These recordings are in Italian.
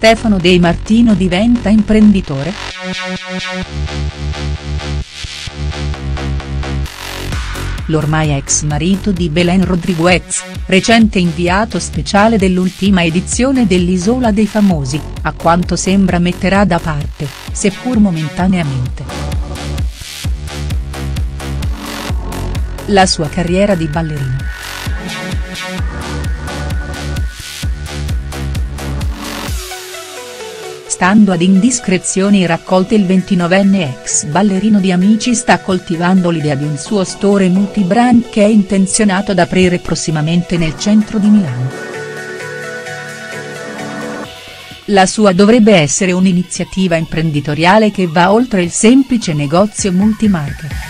Stefano De Martino diventa imprenditore?. L'ormai ex marito di Belén Rodríguez, recente inviato speciale dell'ultima edizione dell'Isola dei Famosi, a quanto sembra metterà da parte, seppur momentaneamente, la sua carriera di ballerino. Stando ad indiscrezioni raccolte, il 29enne ex ballerino di Amici sta coltivando l'idea di un suo store multibrand che è intenzionato ad aprire prossimamente nel centro di Milano. La sua dovrebbe essere un'iniziativa imprenditoriale che va oltre il semplice negozio multimarche.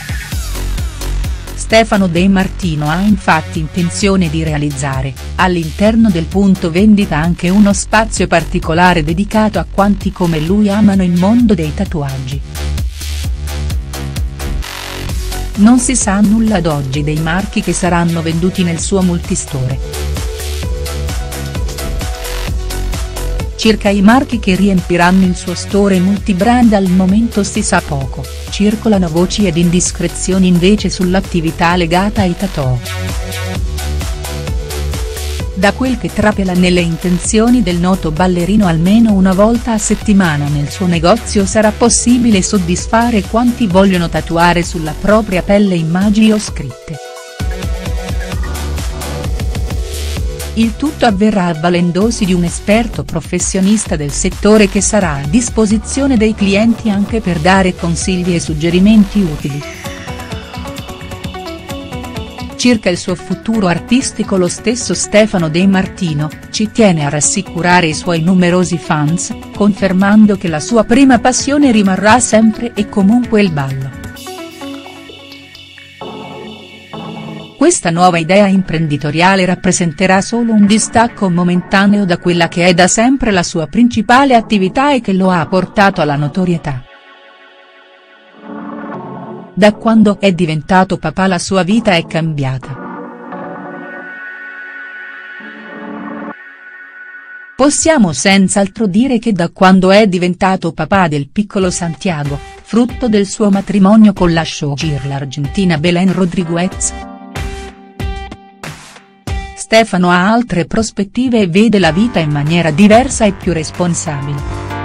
Stefano De Martino ha infatti intenzione di realizzare, all'interno del punto vendita, anche uno spazio particolare dedicato a quanti come lui amano il mondo dei tatuaggi. Non si sa nulla ad oggi dei marchi che saranno venduti nel suo multistore. Circa i marchi che riempiranno il suo store multibrand al momento si sa poco, circolano voci ed indiscrezioni invece sull'attività legata ai tattoo. Da quel che trapela nelle intenzioni del noto ballerino, almeno una volta a settimana nel suo negozio sarà possibile soddisfare quanti vogliono tatuare sulla propria pelle immagini o scritte. Il tutto avverrà avvalendosi di un esperto professionista del settore che sarà a disposizione dei clienti anche per dare consigli e suggerimenti utili. Circa il suo futuro artistico, lo stesso Stefano De Martino ci tiene a rassicurare i suoi numerosi fans, confermando che la sua prima passione rimarrà sempre e comunque il ballo. Questa nuova idea imprenditoriale rappresenterà solo un distacco momentaneo da quella che è da sempre la sua principale attività e che lo ha portato alla notorietà. Da quando è diventato papà la sua vita è cambiata. Possiamo senz'altro dire che da quando è diventato papà del piccolo Santiago, frutto del suo matrimonio con la showgirl argentina Belén Rodríguez, Stefano ha altre prospettive e vede la vita in maniera diversa e più responsabile.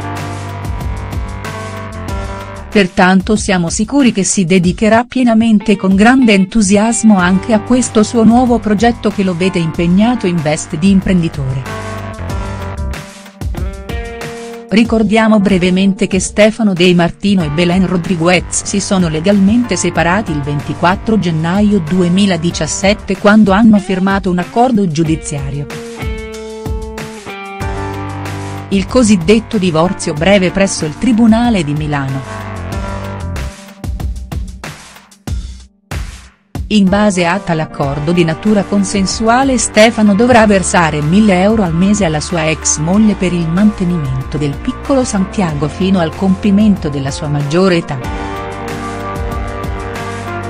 Pertanto siamo sicuri che si dedicherà pienamente e con grande entusiasmo anche a questo suo nuovo progetto che lo vede impegnato in veste di imprenditore. Ricordiamo brevemente che Stefano De Martino e Belén Rodríguez si sono legalmente separati il 24 gennaio 2017 quando hanno firmato un accordo giudiziario. Il cosiddetto divorzio breve presso il Tribunale di Milano. In base a tale accordo di natura consensuale, Stefano dovrà versare 1.000 euro al mese alla sua ex moglie per il mantenimento del piccolo Santiago fino al compimento della sua maggiore età.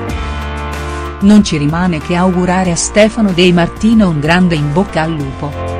Non ci rimane che augurare a Stefano De Martino un grande in bocca al lupo.